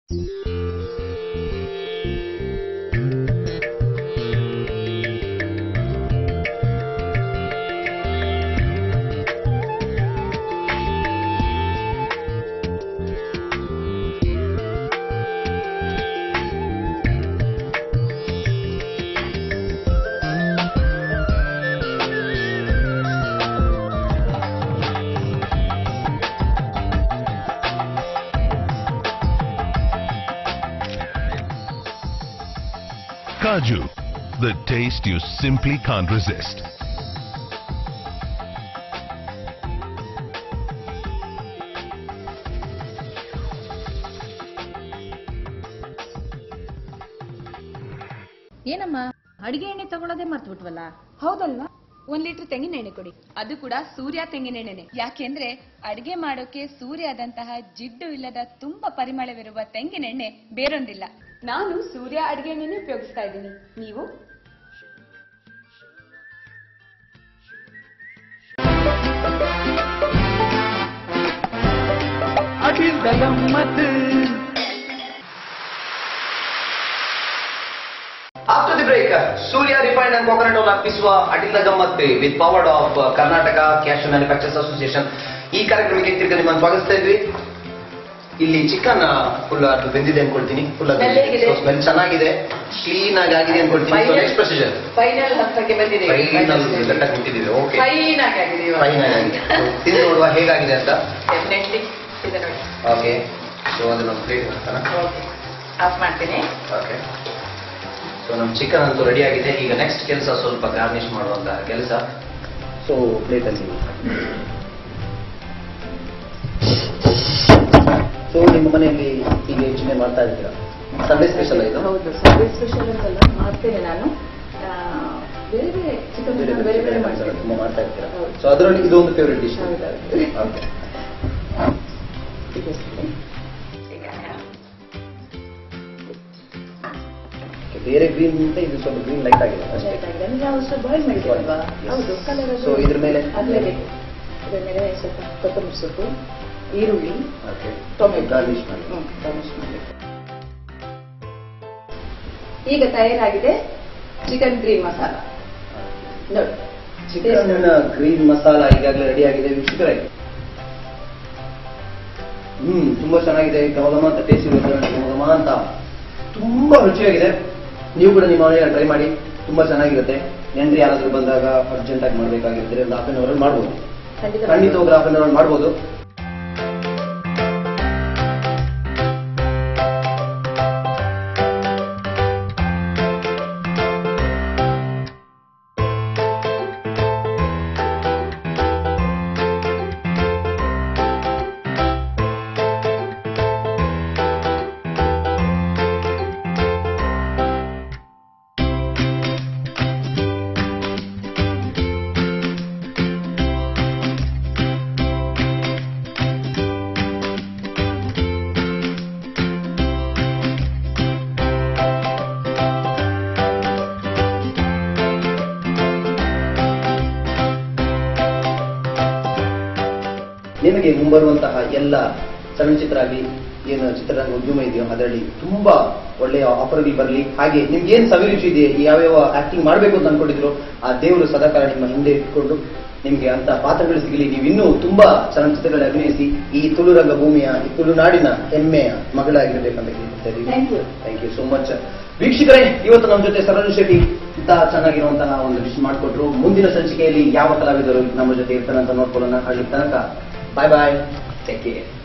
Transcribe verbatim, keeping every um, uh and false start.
Kaju, the taste you simply can't resist. ಏನಮ್ಮ ಅಡಿಗೆ ಎಣ್ಣೆ ತಗೊಳ್ಳೋದೇ ಮರ್ತು ಬಿಟ್ವಲ್ಲ? ಹೌದಲ್ವಾ? ಒಂದ್ ಲೀಟರ್ ತೆಂಗಿನ ಎಣ್ಣೆ ಕೊಡಿ. ಅದು ಕೂಡ ಸೂರ್ಯ ತೆಂಗಿನ ಎಣ್ಣೆನೆ. ಯಾಕೆಂದ್ರೆ ಅಡಿಗೆ ಮಾಡೋಕೆ ಸೂರ್ಯದಂತಹ ಜಿಡ್ಡು ಇಲ್ಲದ ತುಂಬಾ ಪರಿಮಳವಿರುವ ತೆಂಗಿನ ಎಣ್ಣೆ ಬೇರೊಂದಿಲ್ಲ. ನಾನು ಸೂರ್ಯ ಅಡಿಗೆ ಎಣ್ಣೆನೇ ಉಪಯೋಗಿಸ್ತಾ ಇದ್ದೀನಿ. ನೀವು? Atilda Gammath. After the break, Surya Refined and Coconut Oil Piswa Atilda Gammath with powered of uh, Karnataka Cashew Manufacturers Association. ಈ ಕಾರ್ಯಕ್ರಮಕ್ಕೆ ತಿರುಗಿ ನಿಮ್ಮನ್ನು ಸ್ವಾಗತಿಸ್ತಾ ಇದ್ವಿ. ಇಲ್ಲಿ ಚಿಕನ್ ಫುಲ್ ಅದು ಬೆಂದಿದೆ ಅನ್ಕೊಳ್ತೀನಿ. ಫುಲ್ ಸ್ಮೆಲ್ ಚೆನ್ನಾಗಿದೆ, ಕ್ಲೀನ್ ಆಗಿ ಆಗಿದೆ ಅನ್ಕೊಳ್ತೀನಿ. ಸೊ ನೆಕ್ಸ್ಟ್ ಪ್ರೊಸೀಜರ್ ಫೈನಲ್ ಹಂತಕ್ಕೆ ಬಂದಿದೆ. ಫೈನಲ್ ಗಟ್ಟಕ್ಕೆ ಬಿಟ್ಟಿದ್ದೀವಿ. ಓಕೆ, ಫೈನ್ ಆಗಿದೆ. ಫೈನ್ ಆಗಿದೆ. ತಿಂದು ನೋಡುವ ಹೇಗಾಗಿದೆ ಅಂತ. ಡೆಫಿನೆಟ್ಲಿ ಇದೆ ನೋಡಿ. ಓಕೆ, ಸೊ ಅದನ್ನ ಪ್ಲೇಟ್ ಹಾಕೋಣ. ಓಕೆ, ಆಫ್ ಮಾಡ್ತೀನಿ. ಓಕೆ, ಸೊ ನಮ್ಮ ಚಿಕನ್ ಅಂತೂ ರೆಡಿ ಆಗಿದೆ. ಈಗ ನೆಕ್ಸ್ಟ್ ಕೆಲಸ ಸ್ವಲ್ಪ ಗಾರ್ನಿಶ್ ಮಾಡುವಂತಹ ಕೆಲಸ. ಸೊ ಪ್ಲೇಟಲ್ಲಿ ಸೊ ನಿಮ್ಮ ಮನೆಯಲ್ಲಿ ಈಗ ಯೋಚನೆ ಮಾಡ್ತಾ ಇದ್ದೀರಾ? ಸಂಡೇ ಸ್ಪೆಷಲ್ ಇದು? ಹೌದು, ಸಂಡೇ ಸ್ಪೆಷಲ್ ಅಂತೆಲ್ಲ ಮಾಡ್ತೇನೆ ನಾನು. ಬೇರೆ ಬೇರೆ ಚಿಕನ್ ಬೇರೆ ಬೇರೆ ಮಾಡ್ತಾರೆ, ತುಂಬ ಮಾಡ್ತಾ ಇರ್ತೀರಾ. ಸೊ ಅದರಲ್ಲಿ ಇದು ಒಂದು ಫೇವ್ರೆಟ್ ಡಿಶ್. ಓಕೆ, ಬೇರೆ ಗ್ರೀನ್ ಅಂತ ಇದು ಸ್ವಲ್ಪ ಗ್ರೀನ್ ಲೈಟ್ ಆಗಿದೆ ಅಷ್ಟೇ. ನಾವು ಸ್ವಲ್ಪ ಬಾಯ್ಲ್ ಮಾಡಿದ್ವಲ್ವಾ? ಹೌದು, ಕಲರ್. ಸೊ ಇದ್ರ ಮೇಲೆ ಹಾಕ್ಲೇಬೇಕು. ಇದ್ರ ಮೇಲೆ ಸ್ವಲ್ಪ ಕೊತ್ತಂಬರಿ ಸೊಪ್ಪು, ಈರುಳ್ಳಿ, ಟೊಮೆಟೊ ಗಾರ್ನಿಶ್ ಮಾಡಿ. ಗಾರ್ನಿಶ್ ಮಾಡಬೇಕು. ಈಗ ತಯಾರಾಗಿದೆ ಚಿಕನ್ ಗ್ರೀನ್ ಮಸಾಲ. ನೋಡಿ, ಚಿಕನ್ ಗ್ರೀನ್ ಮಸಾಲ ಈಗಾಗಲೇ ರೆಡಿ ಆಗಿದೆ ವೀಕ್ಷಕರೇ. ಹ್ಮ್ ತುಂಬಾ ಚೆನ್ನಾಗಿದೆ. ಗಮಗಮ ಅಂತ ಟೇಸ್ಟ್ ಇರುತ್ತೆ, ಗಮಗಮ ಅಂತ ತುಂಬಾ ರುಚಿಯಾಗಿದೆ. ನೀವು ಕೂಡ ನಿಮ್ಮ ಮನೆಯಲ್ಲಿ ಟ್ರೈ ಮಾಡಿ, ತುಂಬಾ ಚೆನ್ನಾಗಿರುತ್ತೆ. ನೆಂಟರು ಯಾರಾದ್ರೂ ಬಂದಾಗ ಅರ್ಜೆಂಟ್ ಆಗಿ ಮಾಡ್ಬೇಕಾಗಿದ್ರೆ ಒಂದು ಹಾಫ್ ಅನ್ ಅವರ್ ಮಾಡ್ಬೋದು. ಖಂಡಿತವಾಗ್ಲೂ ಹಾಫ್ ಅನ್ ಅವರ್ ಮಾಡ್ಬೋದು. ನಿಮಗೆ ಮುಂಬರುವಂತಹ ಎಲ್ಲ ಚಲನಚಿತ್ರ ಆಗಲಿ, ಏನು ಚಿತ್ರರಂಗ ಉದ್ಯಮ ಇದೆಯೋ ಅದರಲ್ಲಿ ತುಂಬಾ ಒಳ್ಳೆಯ ಆಫರ್ಗಳು ಬರಲಿ. ಹಾಗೆ ನಿಮ್ಗೆ ಏನ್ ಸವಿರುಚಿ ಇದೆ, ಯಾವ್ಯಾವ ಆಕ್ಟಿಂಗ್ ಮಾಡಬೇಕು ಅಂತ ಅನ್ಕೊಂಡಿದ್ರು, ಆ ದೇವರು ಸದಾಕಾಲ ನಿಮ್ಮ ಹಿಂದೆ ಇಟ್ಕೊಂಡು ನಿಮ್ಗೆ ಅಂತ ಪಾತ್ರಗಳು ಸಿಗಲಿ. ನೀವು ಇನ್ನೂ ತುಂಬಾ ಚಲನಚಿತ್ರಗಳಲ್ಲಿ ಅಭಿನಯಿಸಿ ಈ ತುಳುರಂಗ ಭೂಮಿಯ, ಈ ತುಳುನಾಡಿನ ಹೆಮ್ಮೆಯ ಮಗಳಾಗಿರ್ಬೇಕಂತ ಕೇಳ್ತೇವೆ. Thank you so much. ವೀಕ್ಷಕರೇ, ಇವತ್ತು ನಮ್ಮ ಜೊತೆ ಸರೋಜಿನಿ ಶೆಟ್ಟಿ ಇಂತಹ ಚೆನ್ನಾಗಿರುವಂತಹ ಒಂದು ಡಿಶ್ ಮಾಡಿಕೊಟ್ರು. ಮುಂದಿನ ಸಂಚಿಕೆಯಲ್ಲಿ ಯಾವ ಕಲಾವಿದರು ನಮ್ಮ ಜೊತೆ ಇರ್ತಾರೆ ಅಂತ ನೋಡ್ಕೊಳ್ಳೋಣ. ಅಲ್ಲಿ ತನಕ ಬಾಯ್ ಬಾಯ್, ಟೇಕ್ ಕೇರ್.